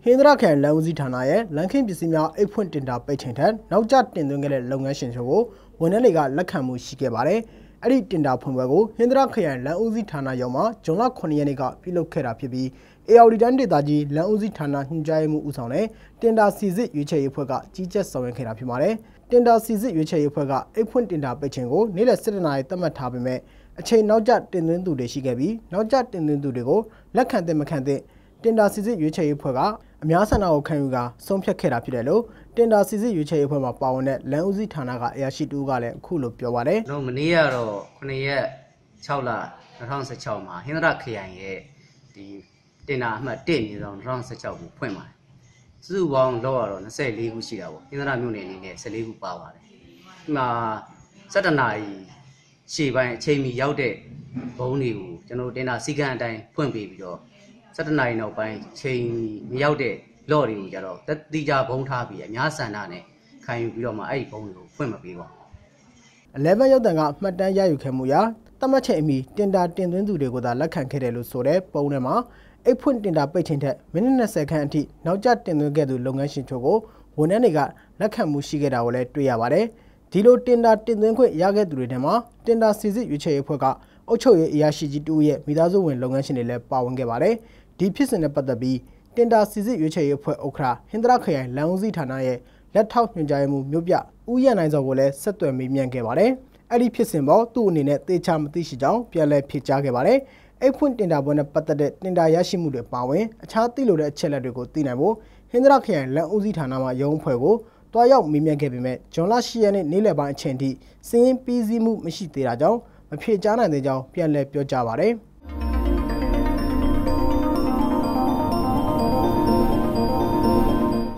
ဟင်္ဒရာခရိုင်လမ်းဦးစီးဌာနရဲ့လမ်းခင်းပစ္စည်းများအိတ်ဖွင့်တင်တာပိတ်ချိန်ထက်နောက်ကျတင်သွင်းခဲ့တဲ့လုပ်ငန်းရှင်တွေကိုဝန်ထမ်းတွေကလက်ခံမှုရှိခဲ့ပါတယ်။အဲ့ဒီတင်တာဖွင့်ပွဲကိုဟင်္ဒရာခရိုင်လမ်းဦးစီးဌာနရုံးမှာဇွန်လ9 ရက်နေ့ကပြုလုပ်ခဲ့တာဖြစ်ပြီးAODတန်းဒေသကြီးလမ်းဦးစီးဌာနညွှန်ကြားရေးမှူးဦးဆောင်တဲ့တင်တာစီစစ်ရွေးချယ်ရေးအဖွဲ့ကကြီးကြပ်ဆောင်ရွက်ခဲ့တာဖြစ်ပါတယ်။တင်တာစီစစ်ရွေးချယ်ရေးအဖွဲ့ကအိတ်ဖွင့်တင်တာပိတ်ချိန်ကိုနေ့လယ်7 နာရီသတ်မှတ်ထားပေမဲ့အချိန်နောက်ကျတင်သွင်းသူတွေရှိခဲ့ပြီးနောက်ကျတင်သွင်းသူတွေကိုလက်ခံတဲ့မခံတဲ့တင်တာစီစစ်ရွေးချယ်ရေးအဖွဲ့ကအများဆန္ဒကိုခံယူကာဆုံးဖြတ်ခဲ့တာဖြစ်တယ်လို့တင်တာစီစစ်ရွေးချယ်ရေးအဖွဲ့မှာပါဝင်တဲ့လမ်းဦးစီးဌာနကအရာရှိတူကလည်းအခုလိုပြောပါတယ်။မနေ့ကတော့9 ရက်6 လ 2016မှာဟင်္ဒရာခရိုင်ရဲ့ဒီတင်တာအမှတ်1နေဆောင်2016ကိုဖွင့်ပါတယ်။စုစုပေါင်းလောက်ရတော့24ခုရှိတာပေါ့။ဟင်္ဒရာမြို့နယ်အနေနဲ့14ခုပါပါတယ်။ဒီမှာ17 နာရီရှေ့ပိုင်းအချိန်မီရောက်တဲ့ဘုံတွေကိုကျွန်တော်တင်တာစီကံအတိုင်းဖွင့်ပေးပြီးတော့17 နာရီနောက်ပိုင်းချိန်မရောက်တဲ့လော့တွေကိုကြတော့တိကျဘုံထားပြီးအများဆန္ဒနဲ့ခံယူပြီးတော့မှအဲ့ဒီဘုံတွေကိုဖွင့်မပေးပါဘူး။ 11 ရုပ်တံကမှတ်တမ်းရယူခဲ့မှုရာတတ်မှတ်ချက်အမီတင်တာတင်သွင်းသူတွေကိုသာလက်ခံခဲ့တယ်လို့ဆိုတဲ့ပုံထဲမှာအိတ်ဖွင့်တင်တာပိတ်ချိန်ထက်မိနစ်20ခန့်အထိနောက်ကျတင်သွင်းခဲ့သူလုပ်ငန်းရှင်ချို့ကိုဝန်ထမ်းတွေကလက်ခံမှုရှိခဲ့တာကိုလည်းတွေ့ရပါတယ်။ဒီလိုတင်တာတင်သွင်းခွင့်ရခဲ့သူတွေထဲမှာတင်တာစီစစ်ရွေးချယ်ရေးအဖွဲ့ကအုပ်ချုပ်ရေးအရာရှိကြီးတူရဲ့မိသားစုဝင်လုပ်ငန်းရှင်တွေလည်းပါဝင်ခဲ့ပါတယ်။ဒီဖြစ်စဉ်နဲ့ပတ်သက်ပြီးတင်တာစီစစ်ရွေးချယ်ရေးအဖွဲ့ဥက္ကဋ္ဌဟင်္ဒရာခရိုင်လမ်းဦးစီးဌာနရဲ့လက်ထောက်ညွှန်ကြားရေးမှူးမြို့ပြဦးရနိုင်စောကိုလည်းဆက်သွယ်မေးမြန်းခဲ့ပါတယ်။အဲ့ဒီဖြစ်စဉ်ပေါ်သူ့အနေနဲ့သေချာမသိရှိကြောင်းပြန်လည်ဖြေကြားခဲ့ပါတယ်။အိတ်ဖွင့်တင်တာပွဲနဲ့ပတ်သက်တဲ့တင်တာရရှိမှုတွေပါဝင်အခြားသိလိုတဲ့အချက်လက်တွေကိုသိနိုင်ဖို့ဟင်္ဒရာခရိုင်လမ်းဦးစီးဌာနမှရုံးအဖွဲ့ကိုတွားရောက်မေးမြန်းခဲ့ပေမဲ့ဇွန်လ10 ရက်နေ့နေ့လယ်ပိုင်းအချိန်ထိစီးရင်ပြီးစီးမှုမရှိသေးတာကြောင့်မဖြေကြားနိုင်သေးကြောင်းပြန်လည်ပြောကြားပါတယ်။